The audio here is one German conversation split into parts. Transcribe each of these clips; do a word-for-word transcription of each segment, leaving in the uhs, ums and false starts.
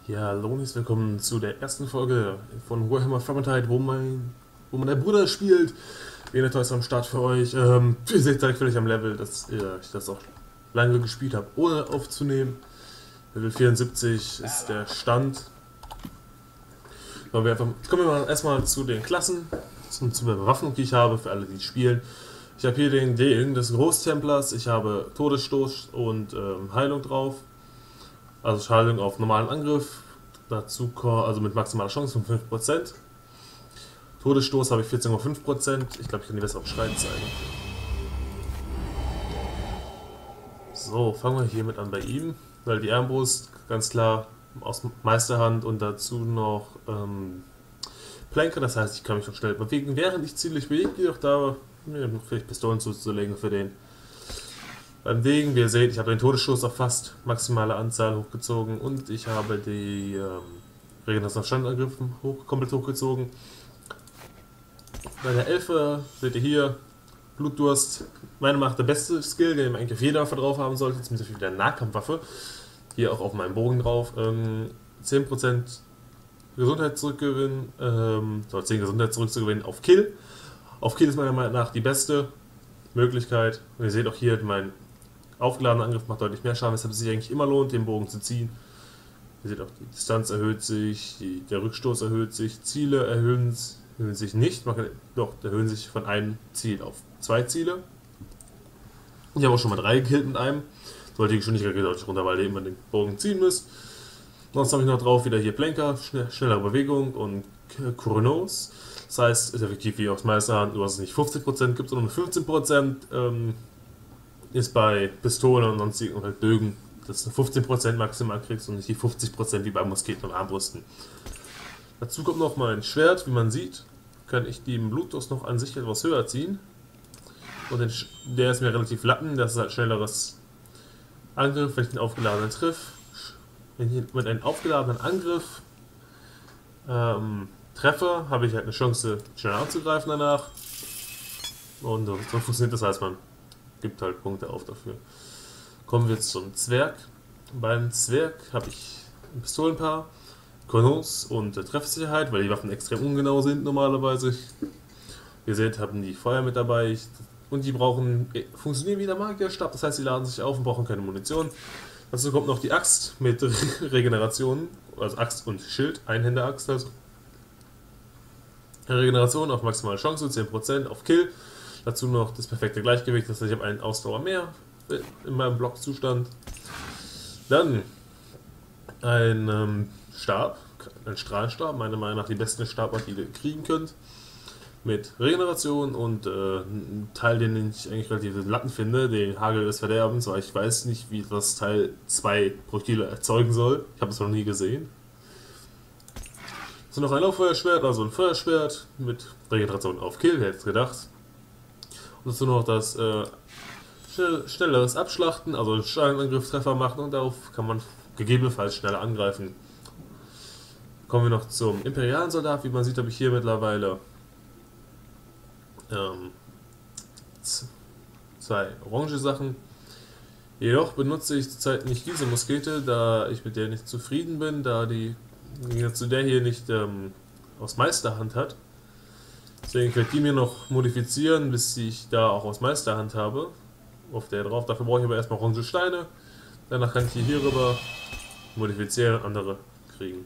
Ja, hallo und herzlich willkommen zu der ersten Folge von Warhammer Vermintide, wo mein, wo mein Bruder spielt. Venator ist am Start für euch. Ähm, ihr seht direkt völlig am Level, dass äh, ich das auch lange gespielt habe, ohne aufzunehmen. Level vierundsiebzig ist der Stand. Aber wir einfach, kommen wir mal erstmal zu den Klassen, zum, zu der Bewaffnung, die ich habe, für alle, die spielen. Ich habe hier den Degen des Großtemplers, ich habe Todesstoß und ähm, Heilung drauf. Also Heilung auf normalen Angriff, dazu ko- also mit maximaler Chance von fünf Prozent. Todesstoß habe ich vierzehn Komma fünf Prozent. Ich glaube, ich kann die besser auf Schreien zeigen. So, fangen wir hiermit an bei ihm, weil die Armbrust ganz klar aus Meisterhand und dazu noch ähm, Planke, das heißt, ich kann mich noch schnell bewegen, während ich ziemlich bewege, jedoch da mir noch vielleicht Pistolen zuzulegen für den. Beim Degen, wie ihr seht, ich habe den Todesstoß auf fast maximale Anzahl hochgezogen und ich habe die ähm, Regeneration Standangriff hoch, komplett hochgezogen. Bei der Elfe seht ihr hier Blutdurst, meine Macht der beste Skill, den eigentlich auf jeder Waffe drauf haben sollte, zumindest wieder eine Nahkampfwaffe. Hier auch auf meinem Bogen drauf. Ähm, zehn Prozent Gesundheit zurückgewinnen, ähm, soll zehn Gesundheit zurückzugewinnen auf Kill. Auf Kill ist meiner Meinung nach die beste Möglichkeit. Und ihr seht auch hier, mein aufgeladener Angriff macht deutlich mehr Schaden, weshalb es sich eigentlich immer lohnt, den Bogen zu ziehen. Ihr seht auch, die Distanz erhöht sich, die, der Rückstoß erhöht sich, Ziele erhöhen, erhöhen sich nicht, man kann, doch, erhöhen sich von einem Ziel auf zwei Ziele. Ich habe auch schon mal drei gekillt mit einem. Sollte die Geschwindigkeit geht deutlich runter, weil ihr immer den Bogen ziehen müsst. Sonst habe ich noch drauf wieder hier Planker, schnell, schnellere Bewegung und Chronos. Das heißt, ist effektiv wie aus Meisterhand, nur dass es nicht fünfzig Prozent gibt, sondern nur fünfzehn Prozent. Ähm, ist bei Pistolen und sonstigen und halt Bögen, dass du fünfzehn Prozent maximal kriegst und nicht die fünfzig Prozent wie bei Musketen und Armbrüsten. Dazu kommt noch mein Schwert, wie man sieht, kann ich den Blutdurst noch an sich etwas höher ziehen. Und den, der ist mir relativ lappen, das ist halt schnelleres Angriff, wenn ich den aufgeladenen triff. Wenn ich mit einem aufgeladenen Angriff ähm, treffe, habe ich halt eine Chance, schneller anzugreifen danach. Und so funktioniert das, heißt man gibt halt Punkte auf dafür. Kommen wir zum Zwerg. Beim Zwerg habe ich ein Pistolenpaar, Chronos und äh, Treffsicherheit, weil die Waffen extrem ungenau sind normalerweise. Ihr seht, haben die Feuer mit dabei ich, und die brauchen äh, funktionieren wie der Magierstab, das heißt, sie laden sich auf und brauchen keine Munition. Dazu kommt noch die Axt mit Regeneration, also Axt und Schild, Einhände-Axt also. Regeneration auf maximale Chance, zehn Prozent auf Kill. Dazu noch das perfekte Gleichgewicht, das heißt, ich habe einen Ausdauer mehr in meinem Blockzustand. Dann ein ähm, Stab, ein Strahlenstab, meiner Meinung nach die beste Stabart, die ihr kriegen könnt. Mit Regeneration und äh, ein Teil, den ich eigentlich relativ latten finde, den Hagel des Verderbens, weil ich weiß nicht, wie das Teil zwei Projektile erzeugen soll. Ich habe es noch nie gesehen. So, noch ein Lauffeuerschwert, also ein Feuerschwert mit Regeneration auf Kill, wer hätte es gedacht. Und dazu noch das äh, schnell, schnelleres Abschlachten, also einen Strahlenangriff-Treffer machen und darauf kann man gegebenenfalls schneller angreifen. Kommen wir noch zum imperialen Soldat. Wie man sieht, habe ich hier mittlerweile ähm, zwei orange Sachen. Jedoch benutze ich zurzeit nicht diese Muskete, da ich mit der nicht zufrieden bin, da die zu der hier nicht ähm, aus Meisterhand hat. Deswegen werde ich die mir noch modifizieren, bis ich da auch aus Meisterhand habe. Auf der drauf. Dafür brauche ich aber erstmal orange Steine. Danach kann ich die hier rüber modifizieren und andere kriegen.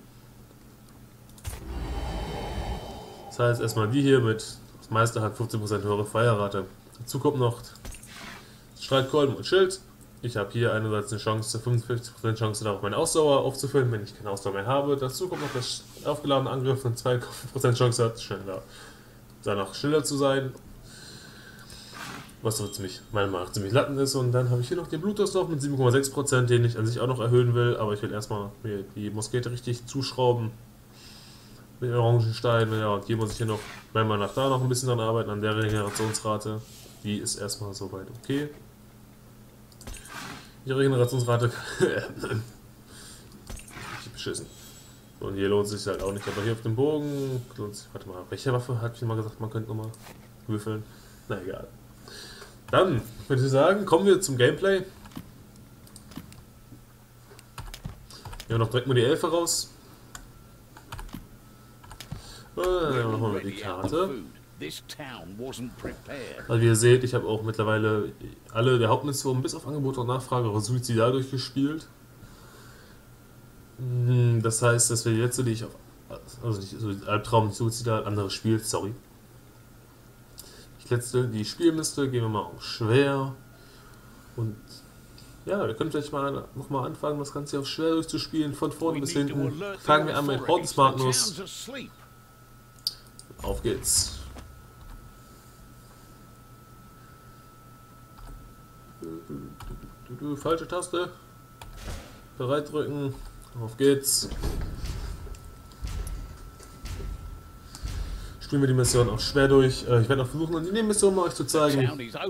Das heißt erstmal die hier mit aus Meisterhand fünfzehn Prozent höhere Feuerrate. Dazu kommt noch Streitkolben und Schild. Ich habe hier einerseits eine Chance, fünfundfünfzig Prozent Chance darauf, meine Ausdauer aufzufüllen, wenn ich keine Ausdauer mehr habe. Dazu kommt noch der aufgeladene Angriff, eine zwei Prozent Chance hat, schneller, danach schneller zu sein. Was so ziemlich, meiner Meinung nach ziemlich latten ist. Und dann habe ich hier noch den Blutdurst noch mit sieben Komma sechs Prozent, den ich an sich auch noch erhöhen will. Aber ich will erstmal mir die Muskete richtig zuschrauben. Mit den orangen Steinen. Ja, und hier muss ich hier noch, meiner Meinung nach, da noch ein bisschen dran arbeiten, an der Regenerationsrate. Die ist erstmal soweit okay. Die Regenerationsrate richtig beschissen. Und hier lohnt es sich halt auch nicht. Aber hier auf dem Bogen lohnt sich, warte mal, welche Waffe hat ich mal gesagt, man könnte nochmal würfeln? Na egal. Dann würde ich sagen, kommen wir zum Gameplay. Ja, wir noch direkt mal die Elfe raus. Äh, dann machen wir die Karte. Also wie ihr seht, ich habe auch mittlerweile alle der Hauptmissionen bis auf Angebot und Nachfrage auch suizidal durchgespielt. Das heißt, dass wir jetzt, die ich auf, also nicht so Albtraum, suizidal, andere Spiel, sorry. Ich letzte, die Spielliste, gehen wir mal auf schwer. Und ja, wir können vielleicht mal nochmal anfangen, das Ganze auf schwer durchzuspielen, von vorne bis hinten. Fangen wir an mit Hordes Magnus. Auf geht's. Du, du, falsche Taste. Bereit drücken. Auf geht's. Spielen wir die Mission auch schwer durch. Ich werde noch versuchen, die Nebenmission mal euch zu zeigen.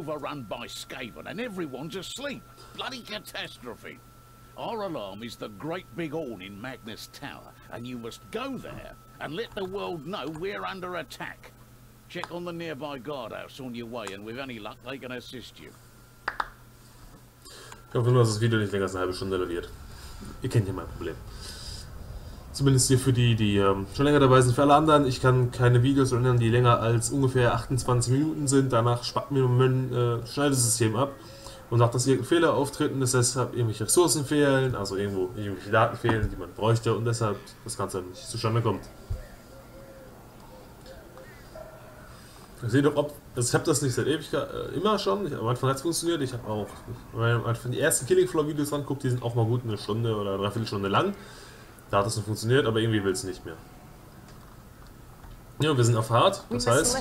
Our alarm is the great big horn in Magnus Tower, and you must go there and let the world know we're under attack. Check on the nearby guardhouse on your way, and with any luck, they can assist you. Ich hoffe nur, dass das Video nicht länger als eine halbe Stunde wird. Ihr kennt ja mein Problem. Zumindest hier für die, die ähm, schon länger dabei sind. Für alle anderen, ich kann keine Videos erinnern, die länger als ungefähr achtundzwanzig Minuten sind. Danach spart mir mein äh, Schneidesystem ab und sagt, dass irgendein Fehler auftreten ist, deshalb irgendwelche Ressourcen fehlen, also irgendwo irgendwelche Daten fehlen, die man bräuchte und deshalb das Ganze nicht zustande kommt. Ich sehe doch, ob. Also ich habe das nicht seit Ewigkeit, äh, immer schon. Ich, am Anfang hat es funktioniert. Ich habe auch, wenn man die ersten Killing Floor Videos anguckt, die sind auch mal gut eine Stunde oder dreiviertel Stunde lang. Da hat es noch funktioniert, aber irgendwie will es nicht mehr. Ja, wir sind auf hart, das heißt.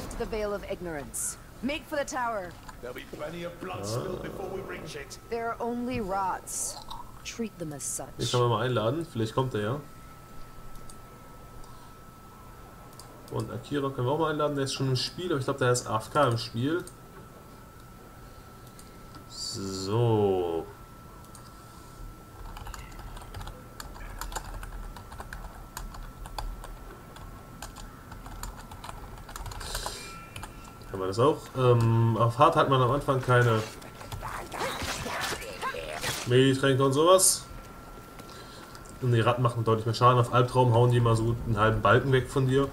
Ich kann mal einladen, vielleicht kommt er ja. Und Akira können wir auch mal einladen, der ist schon im Spiel, aber ich glaube, der ist A F K im Spiel. So. Haben wir das auch. Ähm, auf Hard hat man am Anfang keine Meditränke und sowas. Und die Ratten machen deutlich mehr Schaden. Auf Albtraum hauen die mal so gut einen halben Balken weg von dir.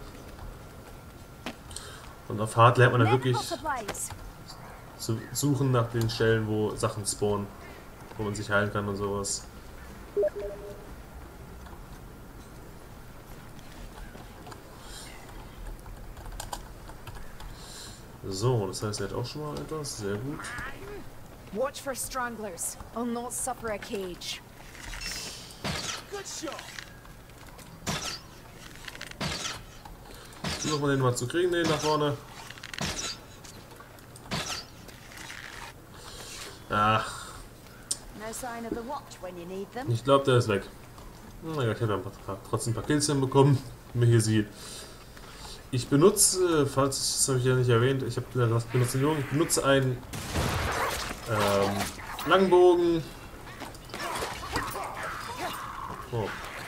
Und auf Hard lernt man dann wirklich zu suchen nach den Stellen, wo Sachen spawnen, wo man sich heilen kann und sowas. So, das heißt, er hat auch schon mal etwas. Sehr gut. Watch for stranglers. I'll not suffer a cage. Versuchen wir den mal zu kriegen, den nach vorne. Ach. Ich glaube, der ist weg. Oh mein Gott, ich habe ein paar, trotzdem ein paar Kills hinbekommen, wie man hier sieht. Ich benutze, falls das habe ich ja nicht erwähnt, ich habe das benutzt, ich benutze einen ähm, Langbogen. Oh.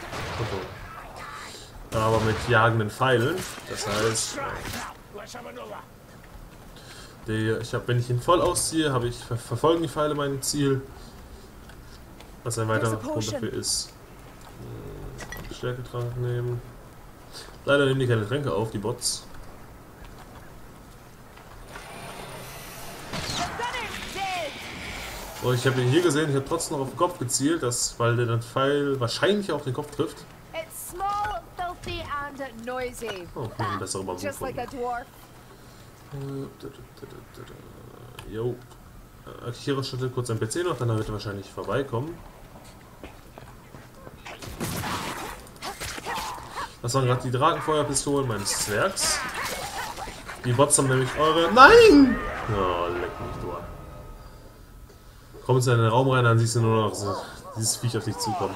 Aber mit jagenden Pfeilen. Das heißt, die, ich hab, wenn ich ihn voll ausziehe, habe ich ver verfolgen die Pfeile mein Ziel. Was ein weiterer Grund dafür ist. Hm, Stärketrank nehmen. Leider nehmen die keine Tränke auf, die Bots. So, ich habe ihn hier gesehen, ich habe trotzdem noch auf den Kopf gezielt, das, weil der Pfeil wahrscheinlich auch den Kopf trifft. Oh, ein besserer Bambus. Jo. Akira startet kurz am P C noch, dann wird er wahrscheinlich vorbeikommen. Das waren gerade die Drakenfeuerpistolen meines Zwergs. Die Bots haben nämlich eure. Nein! Oh, leck mich durch. Kommst du in den Raum rein, dann siehst du nur noch so, dieses Viech auf dich zukommen.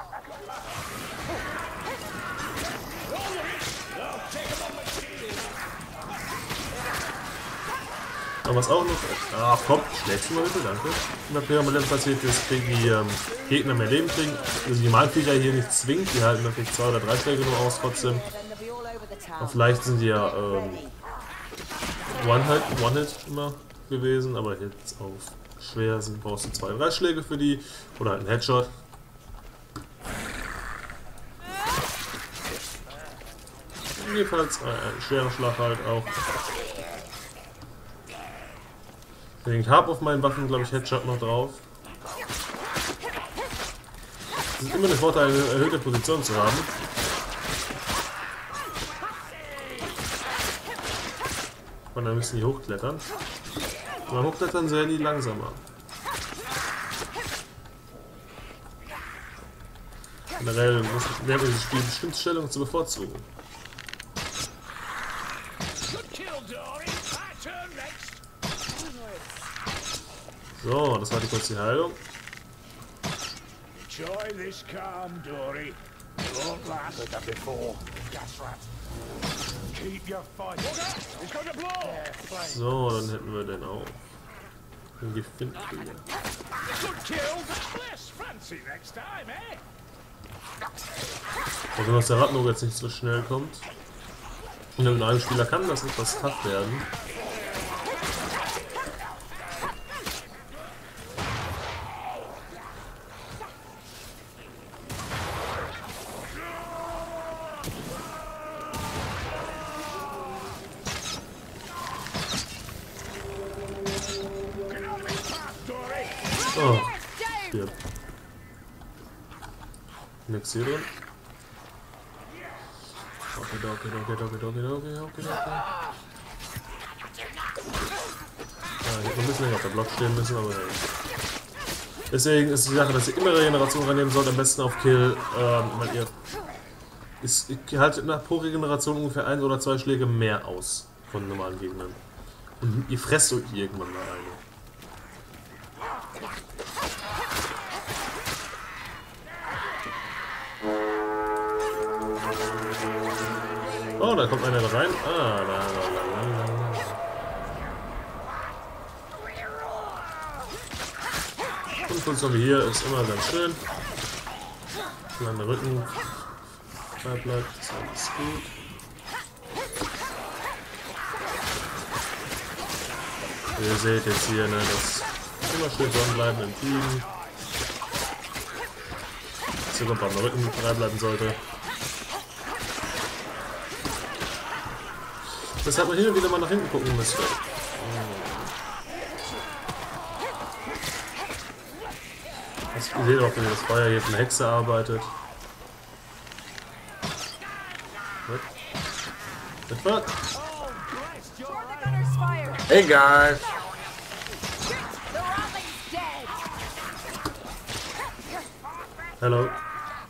Aber was auch noch. Ach komm, schlägst du mal bitte, danke. Was permanent passiert ist, kriegen die ähm, Gegner mehr Leben kriegen. Also die Malviecher hier nicht zwingt, die halten natürlich zwei oder drei Schläge nur aus trotzdem. Und vielleicht sind die ja ähm, One-Hit One immer gewesen, aber jetzt auf schwer sind brauchst du zwei, drei Schläge für die. Oder halt ein Headshot. jedenfalls ein schwerer Schlag halt auch. Ich habe auf meinen Waffen, glaube ich, Headshot noch drauf. Es ist immer ein Vorteil, eine erhöhte Position zu haben. Und dann müssen die hochklettern. Aber hochklettern werden die langsamer. Generell muss lernt man dieses Spiel bestimmte Stellungen zu bevorzugen. So, das war die kurze Heilung. Enjoy this calm, Dory. It won't last than before. Gas rat. Keep your fight. It's going to blow. So, dann hätten wir den auch. Den Gefindkrieger. Good kill. Less fancy next time, eh? Also, dass der Rattenauge jetzt nicht so schnell kommt. Und in einem Spieler kann das etwas tough werden. Oh, stirb. Nix hier drin. Okay, okay, okay, okay, okay, okay, okay, okay. Ah, ich hätte noch ein bisschen länger auf der Block stehen müssen, aber hey. Deswegen ist die Sache, dass ihr immer Regeneration reinnehmen sollt, am besten auf Kill, ähm, weil ihr ist, ihr haltet nach pro Regeneration ungefähr ein oder zwei Schläge mehr aus von normalen Gegnern. Und ihr fresst euch irgendwann mal eine. Oh, da kommt einer rein. Ah, da, da, da, da. Und Position wie hier ist immer ganz schön. Solange der Rücken frei bleibt, ist alles gut. Ihr seht jetzt hier, ne, das immer schön dranbleiben im Team. Sogar beim Rücken frei bleiben sollte. Deshalb man hin und wieder mal nach hinten gucken müsste. Das, ihr seht auch, wie das Feuer hier von der Hexe arbeitet. Was? Was? Hey guys! Hello.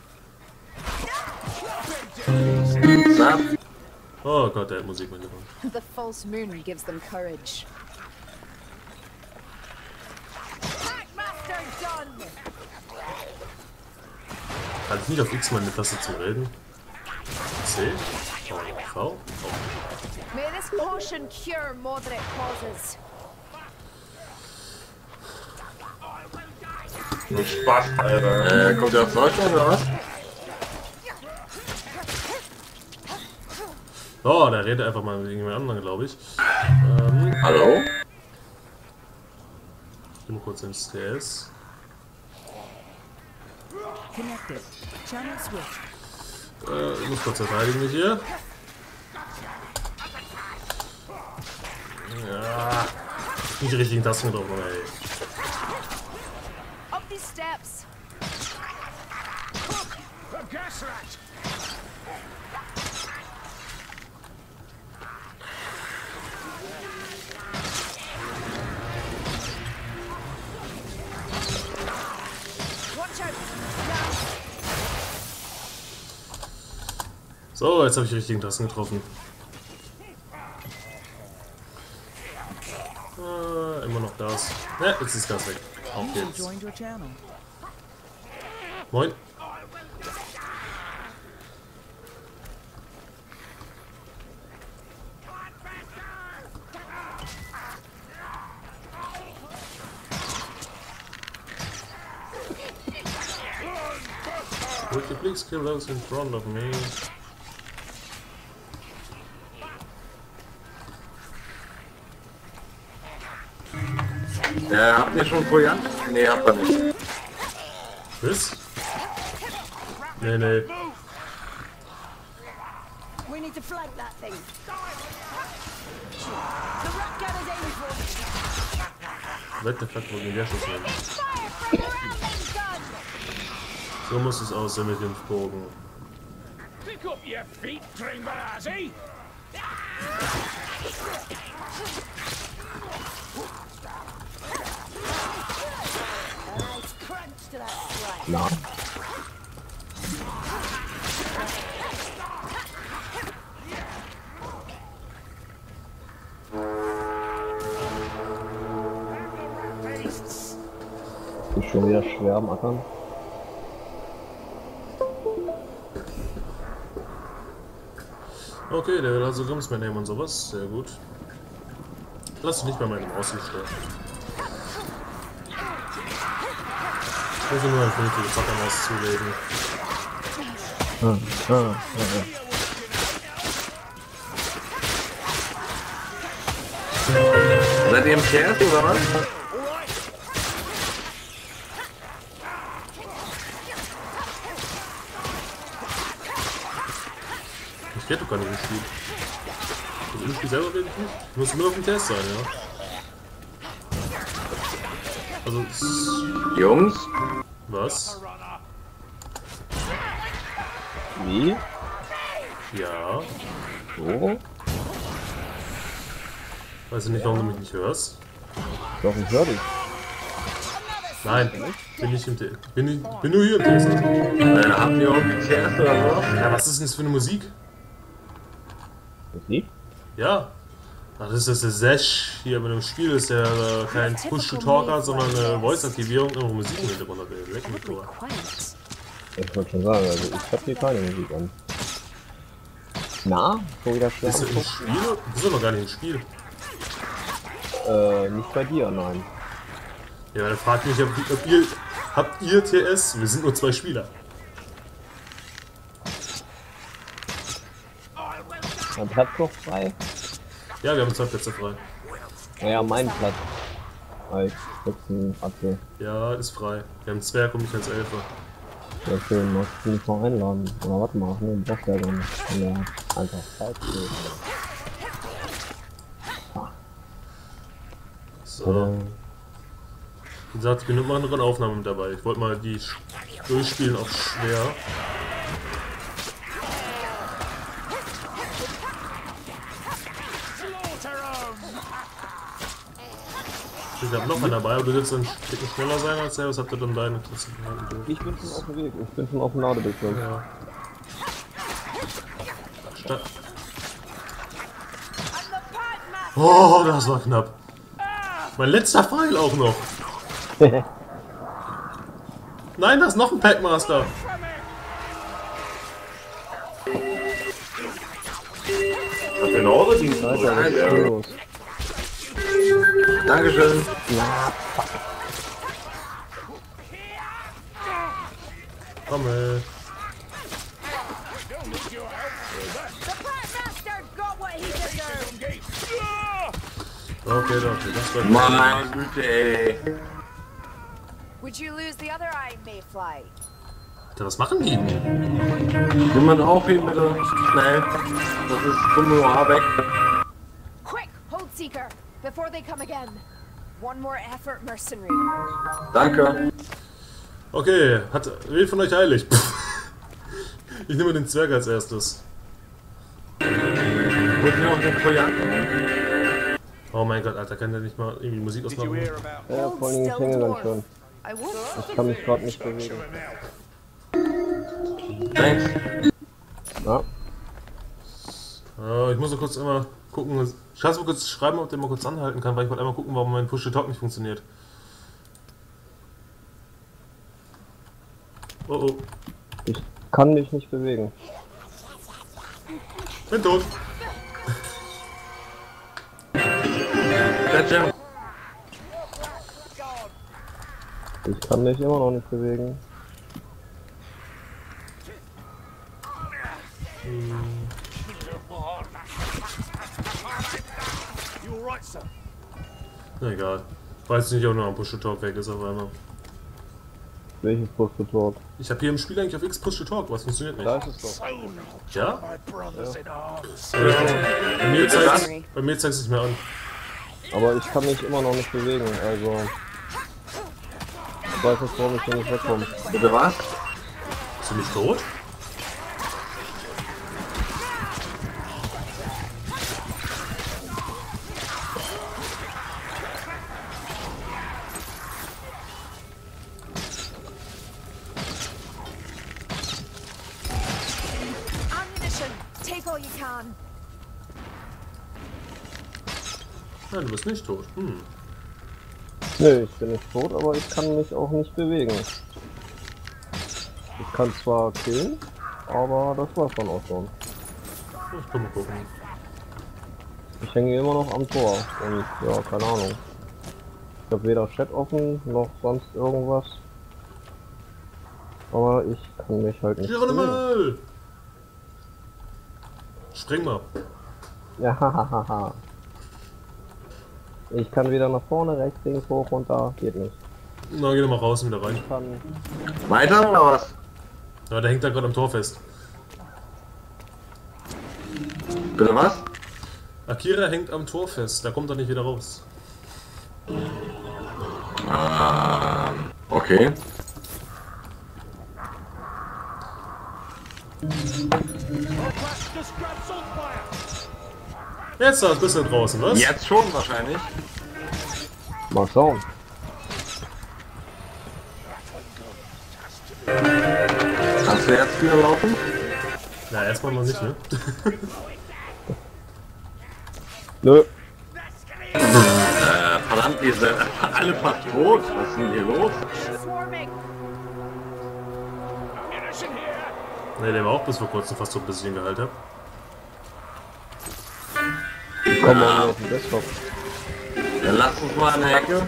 Stop. Oh Gott, der hat Musik mitgebracht. The false moon gives them courage. Packmaster done. Hatte ich nicht auf X meine Taste zum Reden? C? Oh, V? Oh. May this potion cure moderate causes. Du Spaß, Alter. Äh, kommt der aus Deutschland oder was? Oh, der redet einfach mal mit irgendjemand anderen, glaube ich. Ähm, Hallo? ich bin kurz ins T S. Connected. Channel switch. Äh, ich muss kurz verteidigen mich hier. Ja. Nicht die richtigen Tasten getroffen, ey. Up these steps. The gas rat. Watch out. So, jetzt habe ich die richtigen Tasten getroffen. Äh, immer noch Gas. Ja, jetzt ist Gas weg. Auf User geht's. joined your channel. Moin. Would you please kill those in front of me? Äh, habt ihr schon Proviant? Nee, habt ihr nicht. Was? Nee, nee. We need need to flank that thing. The rat gunner's aiming for me. What the fuck, wo geht der Schuss hin? Fire from your Outland's gun! So muss es aussehen mit dem Bogen. Pick up your feet, Tringbarazzi! Nice crunch to that slide. Na. Ist schon wieder schwer am Ackern. Okay, der will also Grimmsman nehmen und sowas. Sehr gut. Lass dich nicht bei meinem Aussehen stören. Ich muss nur ein vernünftiges Zackern auszulegen. Ah, ah, ah, ah. Seid ihr im Kerl oder was? Ich hätte doch gar nicht gespielt. Also im Spiel selber rede ich nicht. Ich muss nur auf dem Test sein, ja. Also, es- Jungs? was? Wie? Ja. So? Weiß ich nicht, warum du mich nicht hörst. Doch, ich höre dich. Nein, bin nicht im T. Bin, nicht, bin nur hier im Test. Äh, habt ihr auch die Kerl oder was? Ja, was ist denn das für eine Musik? Musik? Ja. Ach, das ist der Sesh hier bei dem Spiel, ist ja äh, kein Push-to-Talker, sondern eine Voice-Aktivierung, irgendwo Musik im Hintergrund hat. Leck mich drüber. Quiet. Ich wollte schon sagen, also ich hab hier keine Musik an. Na? Schon wieder schwer Bist du im angucken? Spiel? Bist du noch gar nicht im Spiel? Äh, nicht bei dir, nein. Ja, dann fragt mich, ob, ob ihr. Habt ihr T S? Wir sind nur zwei Spieler. Mein Platz noch frei? Ja, wir haben zwei Plätze frei. Naja, mein Platz. Als letzten Apfel. Ja, ist frei. Wir haben Zwerg und mich als Elfer. Sehr schön, magst du mich noch einladen? Oder was machen? Ne, braucht ja gar nicht. Ja, einfach Zeit. So. Wie gesagt, ich bin immer noch in Aufnahme mit dabei. Ich wollte mal die sch- durchspielen auf schwer. Ich hab noch einen dabei, aber du willst dann ein Stück schneller sein als er. Was habt ihr denn deine Klasse? Ich bin schon auf dem Weg. Ich bin schon auf dem Ladebildschirm. Ja. Statt. Oh, das war knapp. Mein letzter Pfeil auch noch. Nein, da ist noch ein Packmaster. Habt ihr eine Ordnung? Alter, was ist denn los? Dankeschön. Ja, Komm, ey. The Packmaster got what he deserved! Okay, okay, das war Meine Güte, ey. Would you lose the other eye, Mayfly? Alter, was machen die? Nimm man auch hin, bitte. Schnell. Das ist dumme Haar weg. Quick, hold Seeker, before they come again. One more effort, mercenary. Danke. Okay, hat wen von euch eilig? Ich nehme den Zwerg als erstes. Holt mir noch den Trojaner. Oh mein Gott, Alter, kann der nicht mal irgendwie Musik ausmachen? ja, vor allem ich hänge ganz schön. I won't. Ich kann mich gerade nicht bewegen. Thanks. Ja, Äh, ich muss so kurz immer gucken. Kannst du mal kurz schreiben, ob der mal kurz anhalten kann, weil ich wollte einmal gucken, warum mein Push-to-Talk nicht funktioniert. Oh oh, ich kann mich nicht bewegen. bin tot. Gotcha. Ich kann mich immer noch nicht bewegen. Na egal. Weiß nicht, ob noch ein Push-to-Talk weg ist auf einmal. Welches Push to Talk? Ich habe hier im Spiel eigentlich auf X Push to Talk, was funktioniert nicht. Da ist es doch. Ja? My brothers in arms. Bei mir zeigt bei mir zeigt es nicht mehr an. Aber ich kann mich immer noch nicht bewegen, also... Ich weiß nicht, warum ich hier nicht wegkomme. Bitte was? Bist du nicht tot? Ammunition! Take all you can! Nein, du bist nicht tot. Hm. Nö, ich bin nicht tot, aber ich kann mich auch nicht bewegen. Ich kann zwar killen, aber das war's dann auch schon. Ich kann mal gucken. Ich hänge immer noch am Tor und ja, keine Ahnung. Ich habe weder Chat offen, noch sonst irgendwas. Aber ich kann mich halt nicht bewegen. Geronimo! Spring mal. Ja, hahaha. Ich kann weder nach vorne, rechts, links, hoch, runter, geht nicht. Na, geh doch mal raus und wieder rein. Ich kann... Weiter oder was? Ja, der hängt da gerade am Tor fest. Bitte was? Akira hängt am Tor fest, da kommt er nicht wieder raus. Ah, okay. Jetzt da bist du draußen, was? Jetzt schon wahrscheinlich. Mal schauen. Kannst du jetzt wieder laufen? Na, erstmal noch nicht, ne? Nö. Äh, verdammt, ihr seid einfach alle fast tot. Was ist denn hier los? Swarming! Ammunition here. Ne, der war auch bis vor kurzem fast so ein bisschen geheilt hab. Ich komme auch nicht auf den Desktop. Dann lasst uns mal in der Ecke.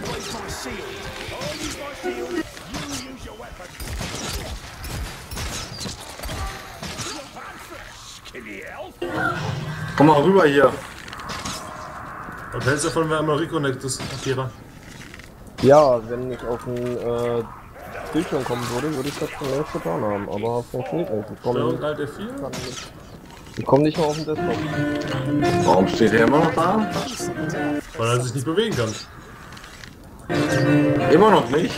Komm mal rüber hier. Was hältst du davon, wenn einmal reconnectest, Akira? Ja, wenn ich auf den äh, Bildschirm kommen würde, würde ich das schon längst getan haben, aber funktioniert nicht. Ich komme Steuerung nicht, Alt F vier? ich komm nicht mehr auf den Desktop. Warum steht er immer noch da? Weil er sich nicht bewegen kann. Immer noch nicht.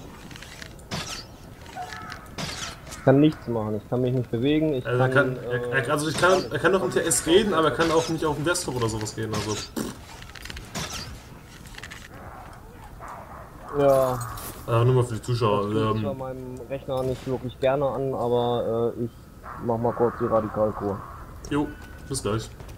Ich kann nichts machen, ich kann mich nicht bewegen, ich Also, er kann... kann, äh, er, also ich kann, er kann noch im T S reden, aber er kann auch nicht auf den Desktop oder sowas gehen. Also. ja, Also nur mal für die Zuschauer. das tue ich bei Ähm, meinem Rechner nicht wirklich gerne an, aber äh, ich mach mal kurz die Radikalkur. jo, bis gleich.